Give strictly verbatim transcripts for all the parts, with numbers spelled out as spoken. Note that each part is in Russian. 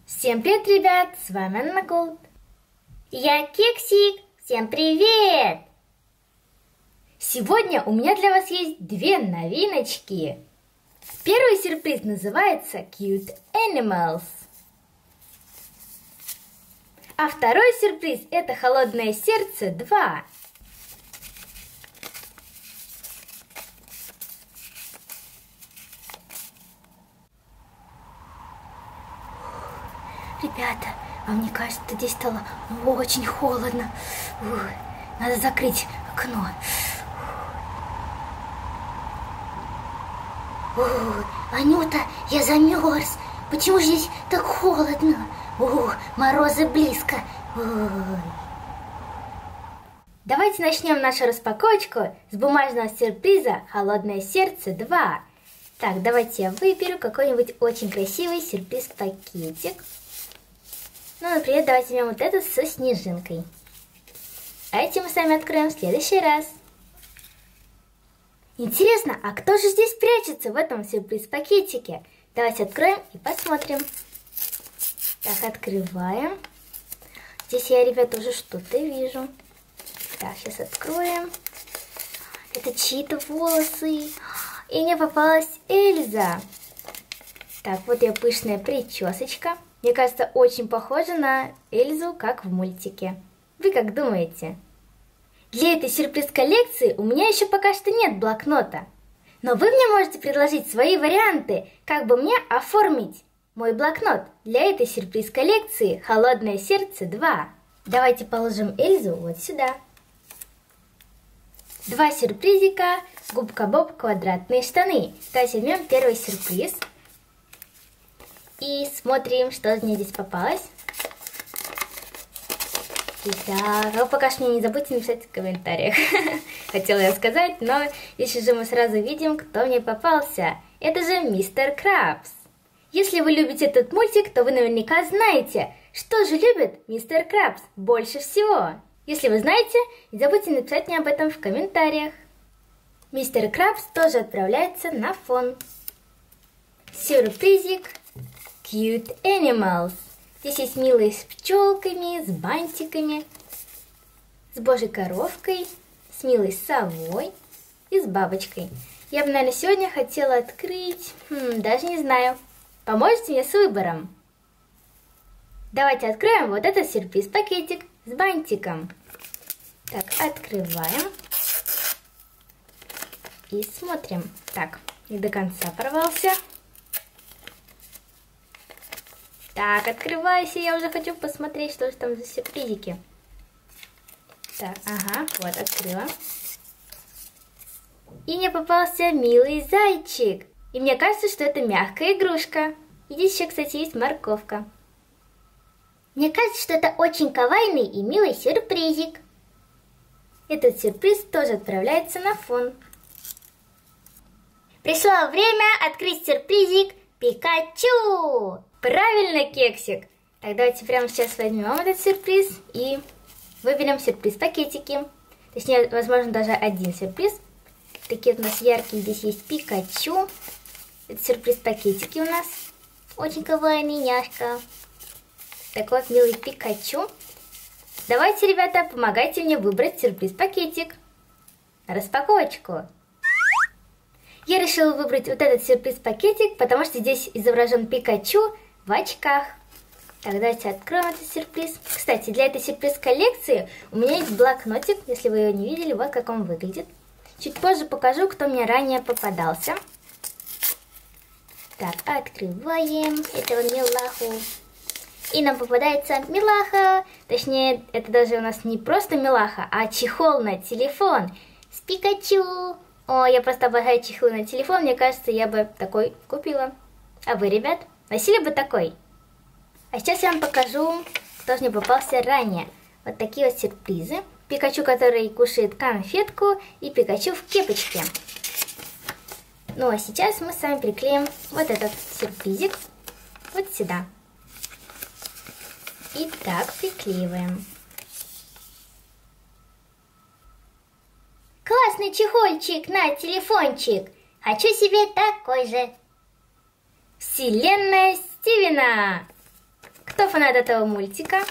Всем привет, ребят! С вами Анна Голд. Я Кексик! Всем привет! Сегодня у меня для вас есть две новиночки. Первый сюрприз называется Cute Animals. А второй сюрприз — это Холодное сердце два. Ребята, а мне кажется, здесь стало очень холодно. Ух, надо закрыть окно. Ух, Анюта, я замерз. Почему же здесь так холодно? Ух, морозы близко. Ой. Давайте начнем нашу распаковочку с бумажного сюрприза «Холодное сердце два». Так, давайте я выберу какой-нибудь очень красивый сюрприз-пакетик. Ну, например, давайте возьмем вот этот со снежинкой. А эти мы сами откроем в следующий раз. Интересно, а кто же здесь прячется в этом сюрприз-пакетике? Давайте откроем и посмотрим. Так, открываем. Здесь я, ребята, уже что-то вижу. Так, сейчас откроем. Это чьи-то волосы. И мне попалась Эльза. Так, вот ее пышная причесочка. Мне кажется, очень похожа на Эльзу, как в мультике. Вы как думаете? Для этой сюрприз-коллекции у меня еще пока что нет блокнота. Но вы мне можете предложить свои варианты, как бы мне оформить мой блокнот для этой сюрприз-коллекции «Холодное сердце два». Давайте положим Эльзу вот сюда. Два сюрпризика, губка Боб, квадратные штаны. Давайте возьмем первый сюрприз. И смотрим, что из нее здесь попалось. Итак, вы пока что мне не забудьте написать в комментариях. Хотела я сказать, но если же мы сразу видим, кто мне попался. Это же мистер Крабс. Если вы любите этот мультик, то вы наверняка знаете, что же любит мистер Крабс больше всего. Если вы знаете, не забудьте написать мне об этом в комментариях. Мистер Крабс тоже отправляется на фон. Сюрпризик Cute Animals. Здесь есть милые с пчелками, с бантиками, с божьей коровкой, с милой совой и с бабочкой. Я бы, наверное, сегодня хотела открыть, хм, даже не знаю. Поможете мне с выбором? Давайте откроем вот этот сюрприз-пакетик с бантиком. Так, открываем. И смотрим. Так, не до конца порвался. Так, открывайся, я уже хочу посмотреть, что же там за сюрпризики. Так, ага, вот, открыла. И мне попался милый зайчик. И мне кажется, что это мягкая игрушка. И здесь еще, кстати, есть морковка. Мне кажется, что это очень кавайный и милый сюрпризик. Этот сюрприз тоже отправляется на фон. Пришло время открыть сюрпризик Пикачу! Правильно, Кексик! Так, давайте прямо сейчас возьмем этот сюрприз и выберем сюрприз-пакетики. Точнее, возможно, даже один сюрприз. Такие у нас яркие, здесь есть Пикачу. Это сюрприз-пакетики у нас. Очень кавайный, няшка. Так вот, милый Пикачу. Давайте, ребята, помогайте мне выбрать сюрприз-пакетик. Распаковочку. Я решила выбрать вот этот сюрприз-пакетик, потому что здесь изображен Пикачу в очках. Так, давайте откроем этот сюрприз. Кстати, для этой сюрприз-коллекции у меня есть блокнотик. Если вы его не видели, вот как он выглядит. Чуть позже покажу, кто мне ранее попадался. Так, открываем этого милаху. И нам попадается милаха. Точнее, это даже у нас не просто милаха, а чехол на телефон с Пикачу. О, я просто обожаю чехлы на телефон. Мне кажется, я бы такой купила. А вы, ребят, носили бы такой? А сейчас я вам покажу, кто же мне попался ранее. Вот такие вот сюрпризы. Пикачу, который кушает конфетку, и Пикачу в кепочке. Ну, а сейчас мы с вами приклеим вот этот сюрпризик вот сюда. И так приклеиваем. Классный чехольчик на телефончик. Хочу себе такой же. Вселенная Стивена. фанат этого мультика.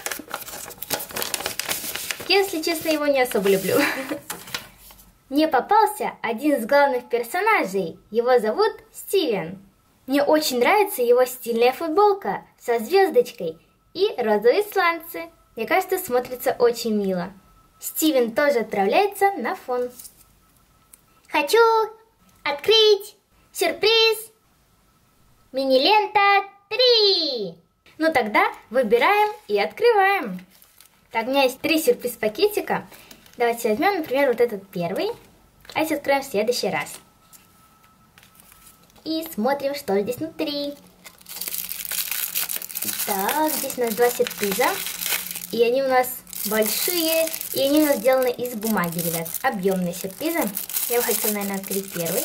Если честно, его не особо люблю. Мне попался один из главных персонажей. Его зовут Стивен. Мне очень нравится его стильная футболка со звездочкой и розовые сланцы. Мне кажется, смотрится очень мило. Стивен тоже отправляется на фон. Хочу открыть сюрприз мини-лента три. Ну тогда выбираем и открываем. Так, у меня есть три сюрприз-пакетика. Давайте возьмем, например, вот этот первый. А если откроем в следующий раз. И смотрим, что здесь внутри. Так, здесь у нас два сюрприза. И они у нас большие. И они у нас сделаны из бумаги, ребят. Объемные сюрпризы. Я бы хотела, наверное, открыть первый.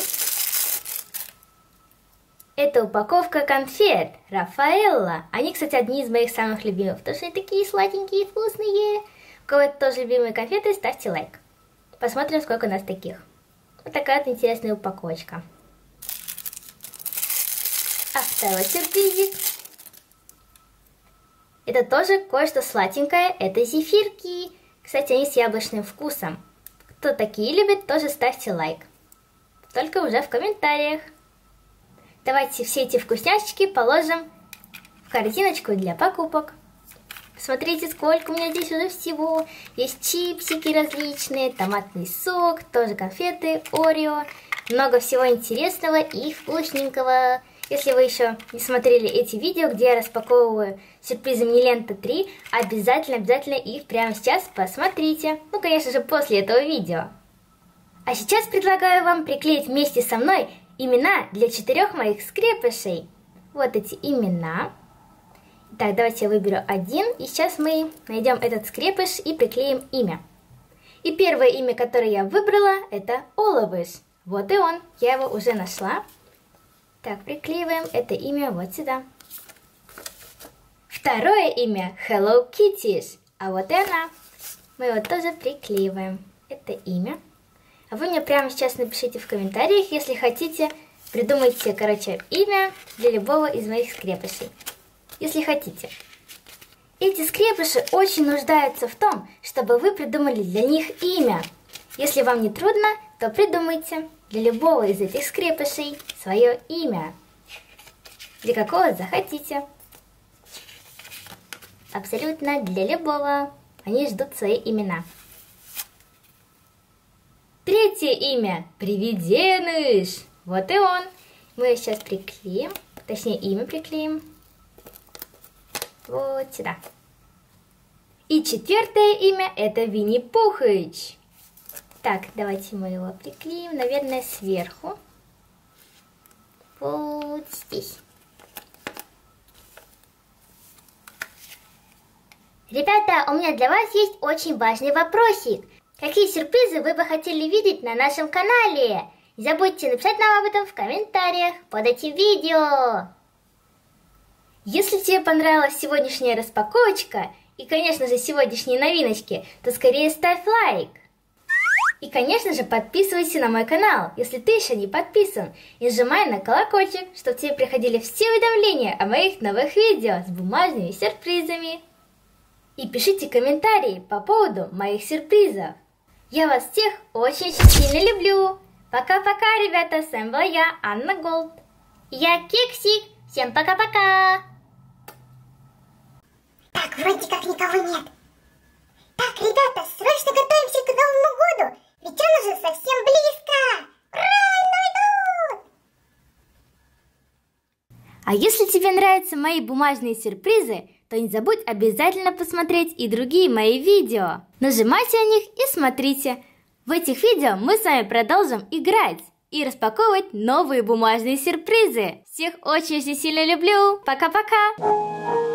Это упаковка конфет Рафаэлло. Они, кстати, одни из моих самых любимых, потому что они такие сладенькие и вкусные. У кого это тоже любимые конфеты, ставьте лайк. Посмотрим, сколько у нас таких. Вот такая вот интересная упаковочка. А второй сюрпризик. Это тоже кое-что сладенькое. Это зефирки. Кстати, они с яблочным вкусом. Кто такие любит, тоже ставьте лайк. Только уже в комментариях. Давайте все эти вкусняшечки положим в корзиночку для покупок. Смотрите, сколько у меня здесь уже всего. Есть чипсики различные, томатный сок, тоже конфеты, Орео. Много всего интересного и вкусненького. Если вы еще не смотрели эти видео, где я распаковываю сюрпризы мини-лента три, обязательно, обязательно их прямо сейчас посмотрите. Ну, конечно же, после этого видео. А сейчас предлагаю вам приклеить вместе со мной имена для четырех моих скрепышей. Вот эти имена. Так, давайте я выберу один. И сейчас мы найдем этот скрепыш и приклеим имя. И первое имя, которое я выбрала, это Оловыш. Вот и он. Я его уже нашла. Так, приклеиваем это имя вот сюда. Второе имя Hello Kitty. А вот и она. Мы его тоже приклеиваем. Это имя. А вы мне прямо сейчас напишите в комментариях, если хотите, придумайте, короче, имя для любого из моих скрепышей. Если хотите. Эти скрепыши очень нуждаются в том, чтобы вы придумали для них имя. Если вам не трудно, то придумайте для любого из этих скрепышей свое имя. Для какого захотите. Абсолютно для любого. Они ждут свои имена. Третье имя – Привиденыш. Вот и он. Мы его сейчас приклеим, точнее имя приклеим. Вот сюда. И четвертое имя – это Винни-Пухыч. Так, давайте мы его приклеим, наверное, сверху. Вот здесь. Ребята, у меня для вас есть очень важный вопросик. Какие сюрпризы вы бы хотели видеть на нашем канале? Не забудьте написать нам об этом в комментариях под этим видео. Если тебе понравилась сегодняшняя распаковочка и, конечно же, сегодняшние новиночки, то скорее ставь лайк. И, конечно же, подписывайся на мой канал, если ты еще не подписан, и нажимай на колокольчик, чтобы тебе приходили все уведомления о моих новых видео с бумажными сюрпризами. И пишите комментарии по поводу моих сюрпризов. Я вас всех очень-очень сильно люблю. Пока-пока, ребята, с вами была я, Анна Голд. Я Кексик. Всем пока-пока. Так, вроде как никого нет. Так, ребята, срочно готовимся к Новому году. Ведь он уже совсем близко. Ура, Новый год! А если тебе нравятся мои бумажные сюрпризы, то не забудь обязательно посмотреть и другие мои видео. Нажимайте на них и смотрите. В этих видео мы с вами продолжим играть и распаковывать новые бумажные сюрпризы. Всех очень-очень сильно люблю. Пока-пока!